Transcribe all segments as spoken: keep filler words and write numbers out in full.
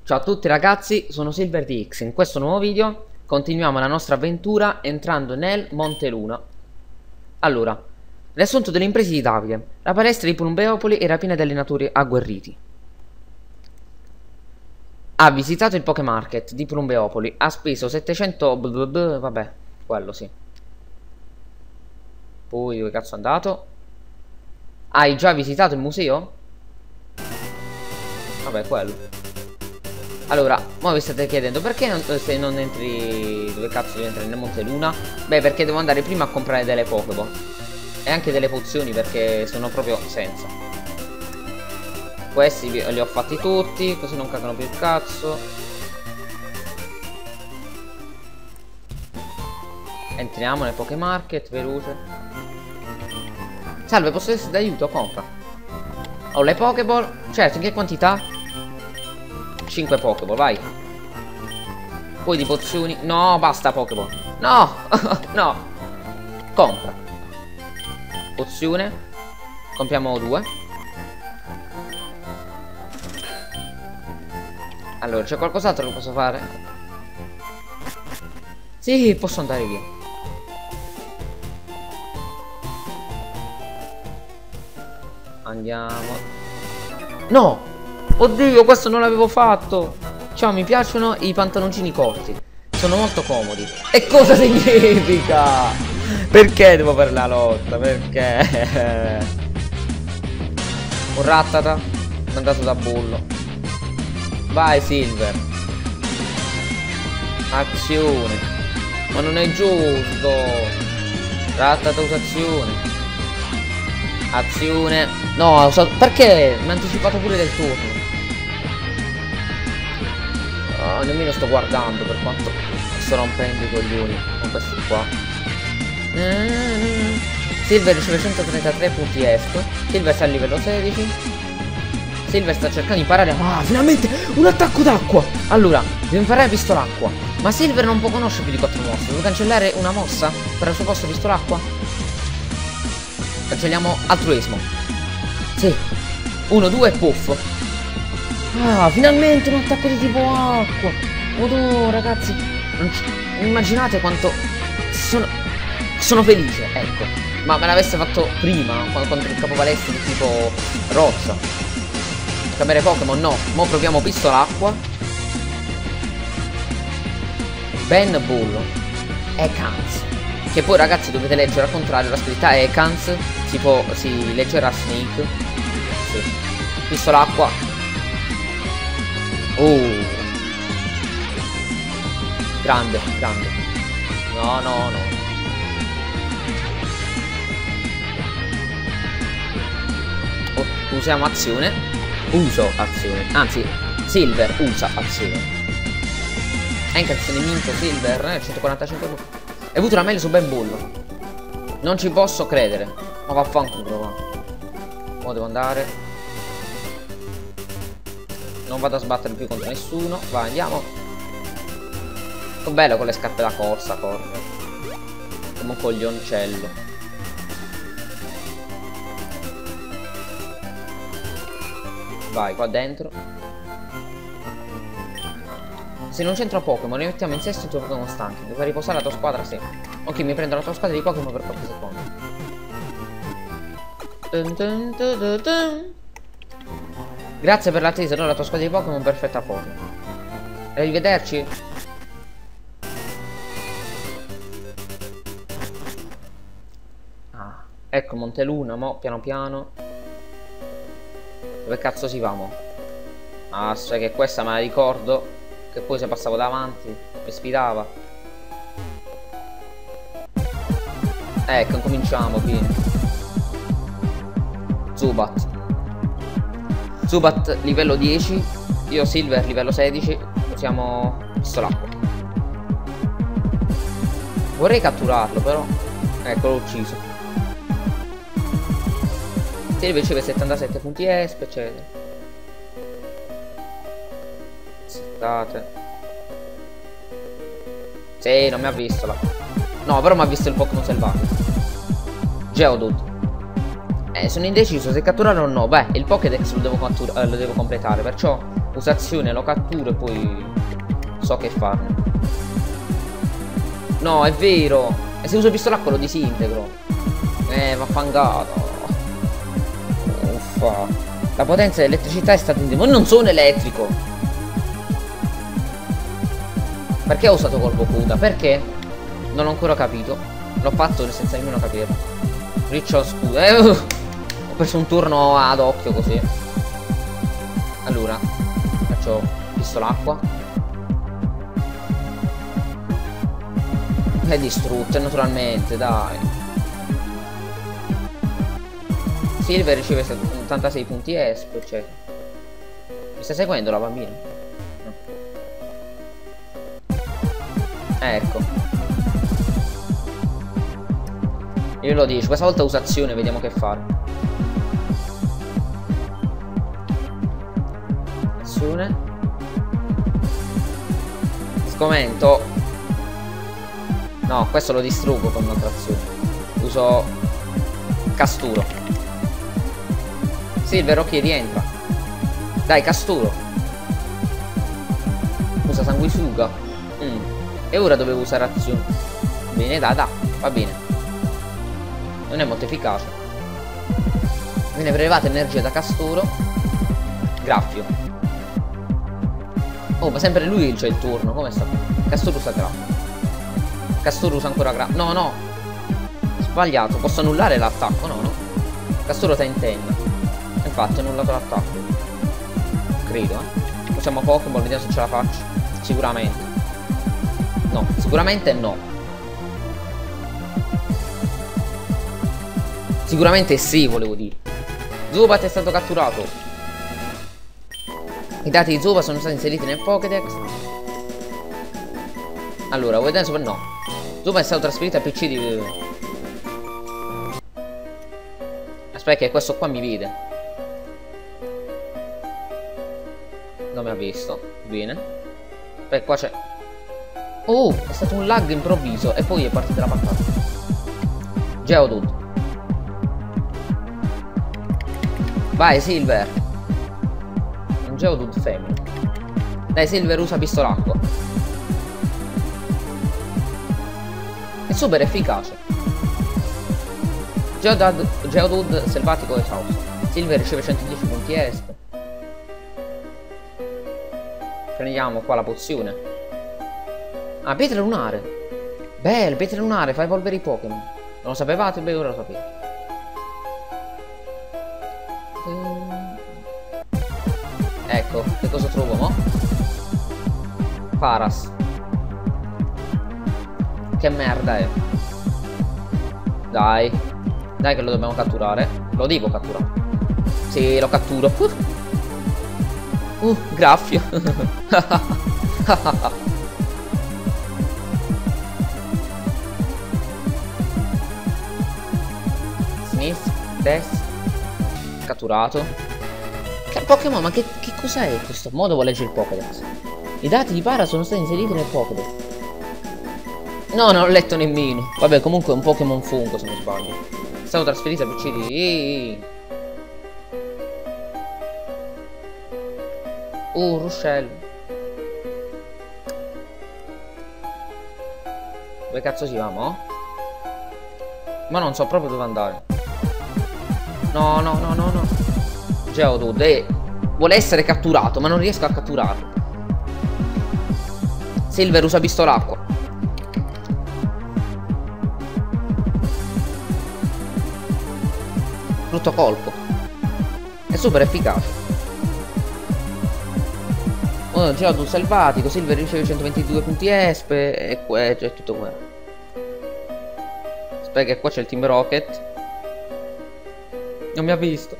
Ciao a tutti ragazzi, sono SilverDX. In questo nuovo video continuiamo la nostra avventura entrando nel Monte Luna. Allora, riassunto delle imprese di Davide. La palestra di Plumbeopoli era piena di allenatori agguerriti. Ha visitato il Pokémarket di Plumbeopoli. Ha speso settecento... Vabbè, quello sì. Poi dove cazzo è andato? Hai già visitato il museo? Vabbè, quello. Allora, ora vi state chiedendo perché non, se non entri... Dove cazzo devi entrare nel Monte Luna? Beh, perché devo andare prima a comprare delle Pokéball e anche delle pozioni, perché sono proprio senza. Questi li ho fatti tutti, così non cagano più il cazzo. Entriamo nel Pokémarket, veloce. Salve, posso essere d'aiuto? Compra. Ho le Pokéball. Certo, in che quantità? cinque Pokéball, vai. Poi di pozioni. No, basta Pokéball. No, no. Compra. Pozione. Compriamo due. Allora, c'è qualcos'altro che posso fare? Sì, posso andare via. Andiamo. No! Oddio, questo non l'avevo fatto. Ciao, mi piacciono i pantaloncini corti. Sono molto comodi. E cosa significa? Perché devo fare la lotta? Perché? Un rattata mandato da bullo. Vai Silver. Azione. Ma non è giusto. Rattata usa azione. Azione. No, so, perché mi ha anticipato pure del turno. Oh, nemmeno sto guardando, per quanto sto rompendo i coglioni con questi qua. Mm-hmm. Silver riceve centotrentatré punti esco. Silver sta a livello sedici. Silver sta cercando di imparare. Ah, finalmente un attacco d'acqua. Allora, devo imparare pistola acqua. Ma Silver non può conoscere più di quattro mosse. Devo cancellare una mossa per il suo posto pistola acqua. Cancelliamo altruismo. Sì. Uno, due, puff. Ah, finalmente un attacco di tipo acqua. Oddio, ragazzi, non immaginate quanto sono sono felice, ecco. Ma me l'avesse fatto prima, quando il capopalestra di tipo roccia. Cambiare Pokémon, no. Mo proviamo pistola acqua. Ben Bullo. Ekans. Che poi ragazzi dovete leggere al contrario la scrittura Ekans. Si può, si leggerà Snake. Sì. Pistola acqua. Oh, grande, grande. No, no, no. Oh, usiamo azione. Uso azione. Anzi, Silver usa azione. Encat nemico Silver eh, centoquarantacinque. Hai avuto una meglio su Ben Bullo. Non ci posso credere. Ma vaffanculo va. Ora devo andare. Non vado a sbattere più contro nessuno. Vai, andiamo. Che bello con le scarpe da corsa, corre. Come un coglioncello. Vai, qua dentro. Se non c'entra Pokémon, li mettiamo in sesto e tu Pokémon stanchi. Devi riposare la tua squadra, sì. Ok, mi prendo la tua squadra di Pokémon per qualche secondo. Dun dun dun dun dun. Grazie per l'attesa, allora la tua squadra di Pokémon perfetta a poco. Arrivederci. Ah, ecco Monte Luna, mo piano piano. Dove cazzo si va mo? Ah, sai che questa me la ricordo. Che poi se passavo davanti mi sfidava. Ecco, cominciamo qui. Zubat. Zubat livello dieci. Io Silver livello sedici. Usiamo pistola acqua. Vorrei catturarlo però. Ecco, l'ho ucciso. Silver riceve settantasette punti esp, eccetera. Settate. Sì, non mi ha visto la... No, però mi ha visto il Pokémon selvaggio. Geodude. Eh, sono indeciso se catturare o no. Beh, il Pokédex lo devo, eh, lo devo completare, perciò Usa azione, lo catturo e poi so che farne. No, è vero. E se uso pistolacco lo disintegro. Eh, va fangato. Uffa. La potenza dell'elettricità è stata in... Ma non sono elettrico. Perché ho usato colpo coda? Perché? Non ho ancora capito. L'ho fatto senza nemmeno capirlo. Riccio scudo. Eh, uh, ho preso un turno ad occhio così. Allora, faccio pistolacqua. È distrutto naturalmente, dai. Silver riceve ottantasei punti esp, cioè. Mi sta seguendo la bambina? No. Ecco. Io lo dico, questa volta usa azione, vediamo che fare. Azione. Scomento. No, questo lo distruggo con un'altra azione. Uso casturo. Silver, ok, rientra. Dai, casturo. Usa sanguisuga. mm. E ora dovevo usare azione. Bene, dai, dai, va bene. Non è molto efficace. Viene prelevata energia da casturo. Graffio. Oh, ma sempre lui c'è il turno. Come sta? Casturo usa graffio. Casturo usa ancora graffio. No, no. Sbagliato. Posso annullare l'attacco? No, no. Casturo sta in tenda. Infatti ho annullato l'attacco. Credo, eh. Facciamo Pokémon, vediamo se ce la faccio. Sicuramente. No, sicuramente no. Sicuramente sì, volevo dire. Zubat è stato catturato. I dati di Zubat sono stati inseriti nel Pokédex. Allora, vuoi dare super? No. Zubat è stato trasferito al P C di... Aspetta che questo qua mi vede. Non mi ha visto. Bene. Beh, qua c'è... Oh, è stato un lag improvviso. E poi è partita la patata. Geodude. Vai, Silver. Un Geodude femmina. Dai, Silver, usa pistolacqua. È super efficace. Geodude, Geodude selvatico esausto. Silver riceve centodieci punti esp. Prendiamo qua la pozione. Ah, pietra lunare. Bello, pietra lunare, fa evolvere i Pokémon. Non lo sapevate? Beh, ora lo sapete. Ehm... Ecco, che cosa trovo, mo? Paras. Che merda è. Dai. Dai che lo dobbiamo catturare. Lo devo catturare. Sì, lo catturo. Uh, uh graffio. Smith, Death. Catturato. Che Pokémon, ma che, che cos'è questo? Mo devo leggere il Pokédex. I dati di Para sono stati inseriti nel Pokédex. No, non ho letto nemmeno. Vabbè, comunque è un Pokémon fungo se non sbaglio. È stato trasferito a P C di... Uh, Ruscello. Dove cazzo si va, mo? Ma non so proprio dove andare. No, no, no, no, no. Geodude eh, vuole essere catturato, ma non riesco a catturarlo. Silver usa pistolacqua. Brutto colpo. È super efficace. Oh, Geodude selvatico. Silver riceve centoventidue punti esp. E qua c'è tutto qua. Aspetta che qua c'è il Team Rocket. Non mi ha visto.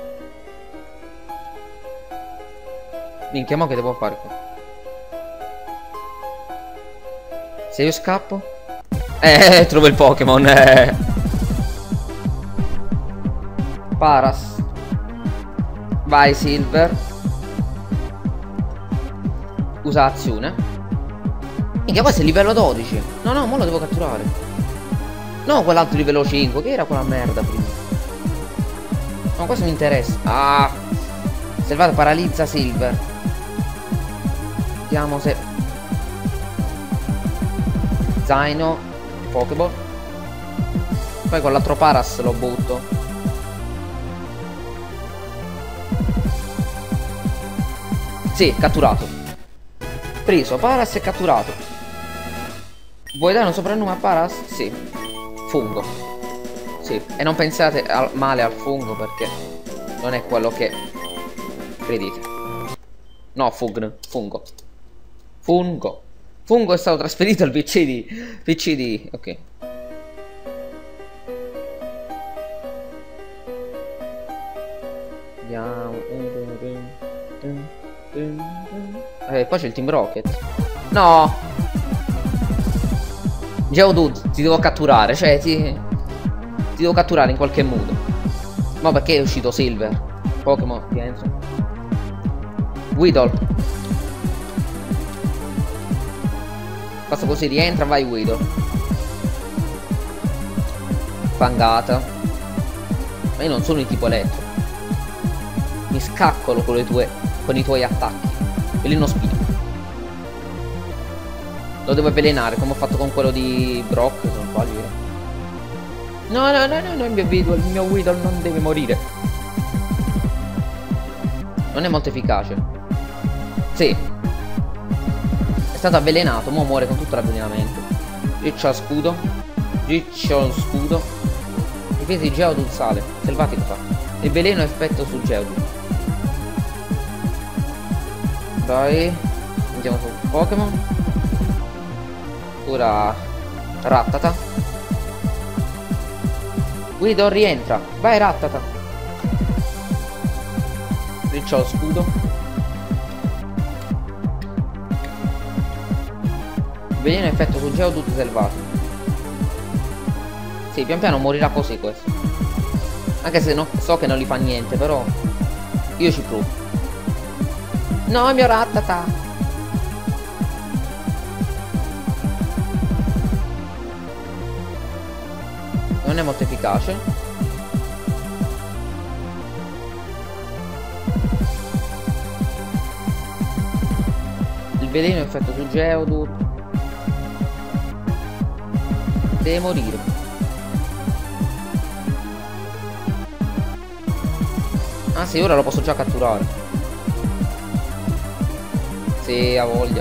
Minchia, mo che devo fare qua? Se io scappo? Eh, trovo il Pokémon. Eh. Paras. Vai, Silver. Usa azione. Minchia, questo è livello dodici. No, no, mo lo devo catturare. No, quell'altro livello cinque. Che era quella merda prima? No, questo mi interessa. Ah. Selvato paralizza Silver. Vediamo se... Zaino. Pokéball. Poi con l'altro Paras lo butto. Sì, catturato. Preso, Paras e catturato. Vuoi dare un soprannome a Paras? Sì. Fungo. Sì. E non pensate al male al fungo perché non è quello che credete. No, Fugn. Fungo. Fungo. Fungo è stato trasferito al P C di... P C di... Ok. Andiamo. Eh, poi c'è il Team Rocket. No! Geodude, ti devo catturare. Cioè, ti... Ti devo catturare in qualche modo. Ma perché è uscito Silver? Pokémon, rientra. Weedle. Basta così rientra, vai Weedle. Fangata. Ma io non sono di tipo elettro. Mi scaccolo con le tue... con i tuoi attacchi. Veleno spino. Lo devo avvelenare come ho fatto con quello di Brock, se non sbaglio. No, no, no, no, no, il mio Weedle, il mio Weedle non deve morire. Non è molto efficace. Sì. È stato avvelenato, mo muore con tutto l'avvelenamento. Riccio al scudo. Riccio al scudo. Difesa di Geodude sale. Selvatico fa. Il veleno effetto su Geodude. Dai. Andiamo su Pokémon. Ora Rattata. Guido rientra. Vai Rattata. Riccio al scudo. Veleno effetto su Geodude selvatico. Sì, pian piano morirà così questo. Anche se no, so che non gli fa niente, però io ci provo. No, il mio Rattata. Non è molto efficace. Il veleno effetto su Geodude. Deve morire. Ah sì, ora lo posso già catturare. Sì, ha voglia.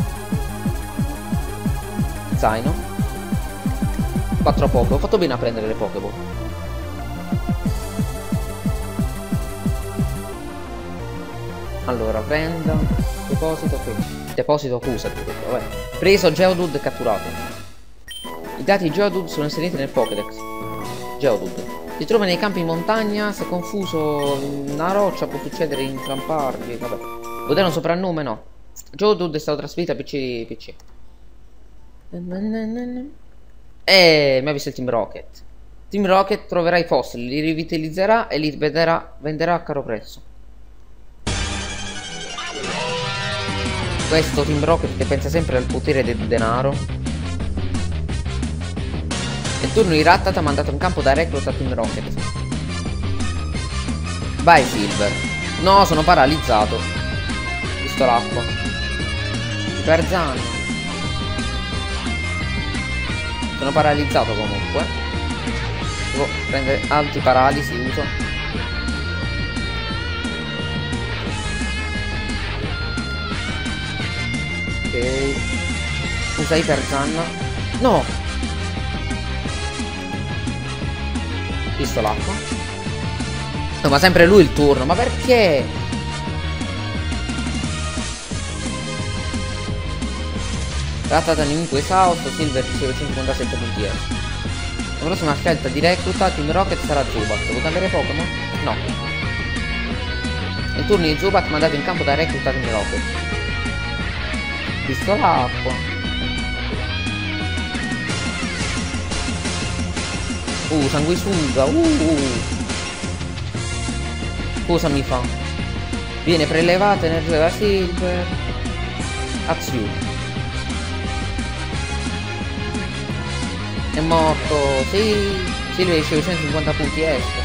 Zaino. quattro Poké. Ho fatto bene a prendere le Pokéball. Allora, venda. Deposito qui. Deposito accusa. Vabbè. Preso Geodude e catturato. I dati Geodude sono inseriti nel Pokédex. Geodude. Si trova nei campi in montagna. Se confuso una roccia può succedere in tramparvi. Vabbè. Vuoi dare un soprannome? No. Geodude è stato trasferito a P C. P C. Eh, mi ha visto il Team Rocket. Team Rocket troverà i fossili, li rivitalizzerà e li venderà, venderà a caro prezzo. Questo Team Rocket che pensa sempre al potere del denaro. Nel turno di Rattata ha mandato in campo da recluta Team Rocket. Vai Silver. No, sono paralizzato. Visto l'acqua. Perzano. Sono paralizzato comunque. Devo prendere antiparalisi, uso. Ok. Usa Iperzanna. No! Visto l'acqua. No, ma sempre lui il turno. Ma perché? Rattata nemico esausto, Silver cinquantasette punti S. La prossima scelta di recluta Team Rocket sarà Zubat. Vuoi cambiare Pokémon? No. Nel turno di Zubat mandato in campo da recluta Team Rocket. Visto l'acqua. Uh, sanguisuga. Uh. Cosa mi fa? Viene prelevata energia da Silver. Azione. È morto. Sì. Silver riceve centocinquanta punti S.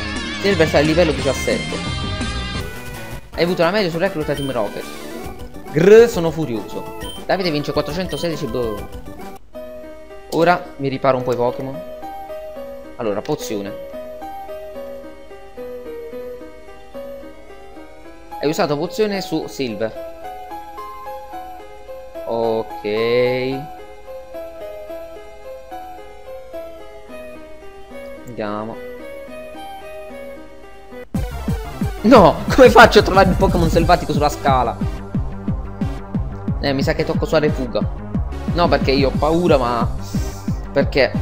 Silver sta al livello diciassette. Hai avuto una media sul recluta Team Rocket. Grr, sono furioso. Davide vince quattrocentosedici. Boh. Ora mi riparo un po' i Pokémon. Allora, pozione. Hai usato pozione su Silver. Ok. Andiamo. No, come faccio a trovare il Pokémon selvatico sulla scala? Eh, mi sa che tocco usare fuga. No, perché io ho paura, ma... Perché?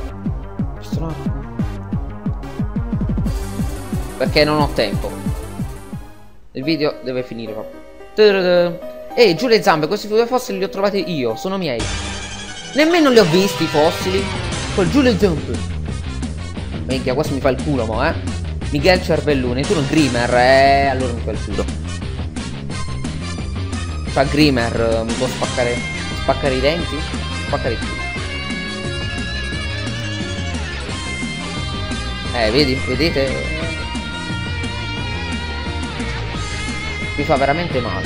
Perché non ho tempo. Il video deve finire proprio. Ehi, giù le zampe, questi due fossili li ho trovati io, sono miei. Nemmeno li ho visti i fossili. Poi giù le zampe. Minchia, questo mi fa il culo, mo, eh. Miguel Cervellone, tu non Grimer, eh, allora mi fa il culo. Cioè Grimer mi può spaccare spaccare i denti? Spaccare il culo. Eh, vedi, vedete? Mi fa veramente male.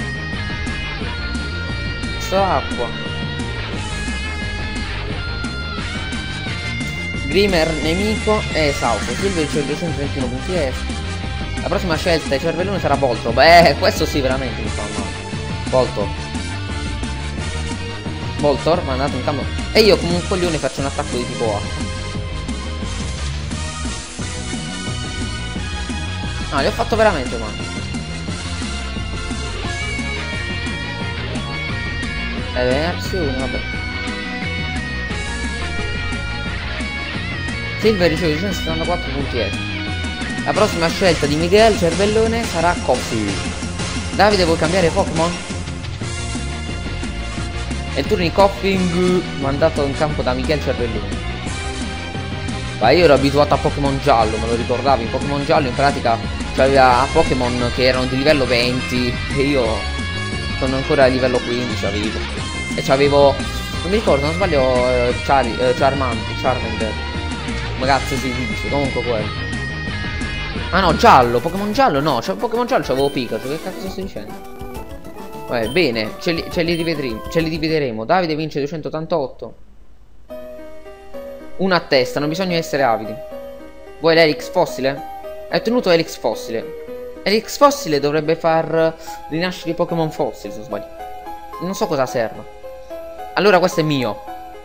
Sto acqua. Grimer nemico è esausto. Silvio dice duecentotrentuno punti S. La prossima scelta di Cervellone sarà Voltro. Beh, questo sì veramente mi fa male. Voltor. Voltor, mandato in campo. E io come un coglione faccio un attacco di tipo A. No, gli ho fatto veramente male. E reazione, vabbè. Silver riceve duecentosettantaquattro punti S. La prossima scelta di Miguel Cervellone sarà Coffee. Davide, vuoi cambiare Pokémon? È il turno di Coughing mandato in campo da Miguel Cervellone. Ma io ero abituato a Pokémon giallo, me lo ricordavi? In Pokémon giallo in pratica c'aveva Pokémon che erano di livello venti e io sono ancora a livello quindici avevo. E c'avevo, non mi ricordo, non sbaglio, eh, Char eh, Charmander, Charmander. Ragazzi si dice, comunque quello. Ah no, giallo, Pokémon giallo no, cioè Pokémon giallo c'avevo Pikachu, che cazzo stai dicendo? Vabbè, bene, ce li, ce li rivedremo, ce li divideremo. Davide vince duecentottantotto. Una a testa, non bisogna essere avidi. Vuoi l'Elix fossile? Hai ottenuto Elix fossile. Elix fossile dovrebbe far rinascere i Pokémon fossili, se non sbaglio. Non so cosa serve. Allora questo è mio.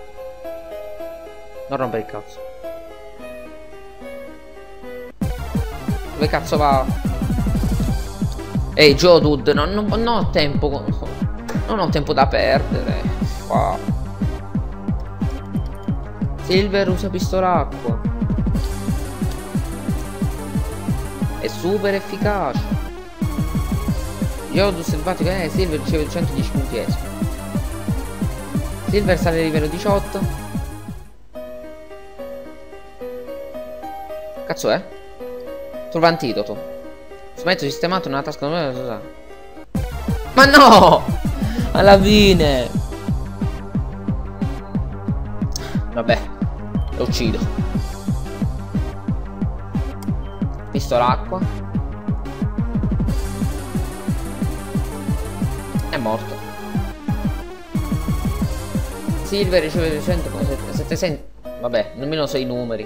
Non rompere il cazzo. Dove cazzo va? Ehi Joe dude, non, non, non ho tempo. Non ho tempo da perdere. Wow. Silver usa pistola acqua. È super efficace. Yodu selvatico. Eh, Silver riceve duecentodieci punti S. Silver sale a livello diciotto. Cazzo è? Trova antidoto. Smetto sistemato nella tasca. Ma no! Alla fine. Vabbè, lo uccido. Pistola acqua. È morto. Silver riceve duecento settecento. Vabbè, nemmeno so i numeri.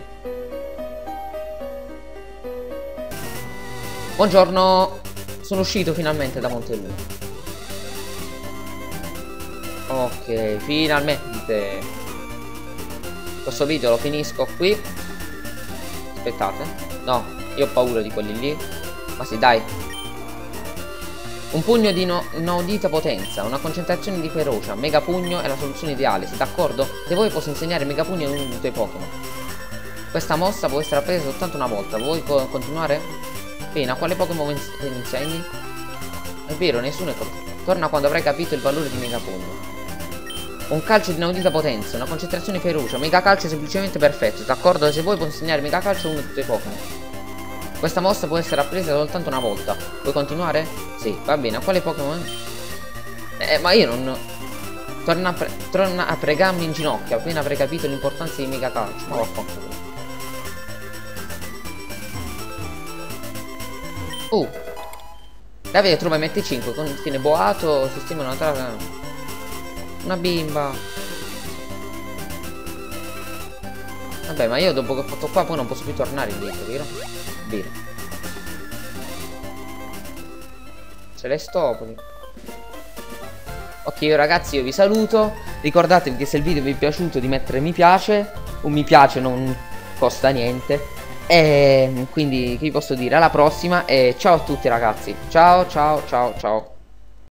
Buongiorno. Sono uscito finalmente da Monteluna. Ok, finalmente. Questo video lo finisco qui. Aspettate. No, io ho paura di quelli lì. Ma sì, dai. Un pugno di no inaudita potenza, una concentrazione di ferocia. Mega pugno è la soluzione ideale, siete d'accordo? Se vuoi posso insegnare mega pugno a uno dei tuoi Pokémon. Questa mossa può essere appresa soltanto una volta. Vuoi co continuare? Bene, a quale Pokémon insegni? È vero, nessuno è corretto. Torna quando avrai capito il valore di mega pugno. Un calcio di inaudita potenza, una concentrazione ferocia. Mega calcio è semplicemente perfetto, d'accordo? Se vuoi puoi insegnare mega calcio a uno dei tuoi Pokémon. Questa mossa può essere appresa soltanto una volta. Vuoi continuare? Sì, va bene. A quale Pokémon? Eh, ma io non... Torna a, pre... Torna a pregarmi in ginocchio appena avrai capito l'importanza di mega calcio. Ma vaffanculo. Uh. Davide trova M T cinque, contiene boato, sistema un'altra. Una bimba. Vabbè, ma io dopo che ho fatto qua poi non posso più tornare indietro, vero? Vero. Celestopoli. Ok, io ragazzi, io vi saluto. Ricordatevi che se il video vi è piaciuto di mettere mi piace. Un mi piace non costa niente. E quindi che vi posso dire? Alla prossima e ciao a tutti ragazzi. Ciao ciao ciao ciao.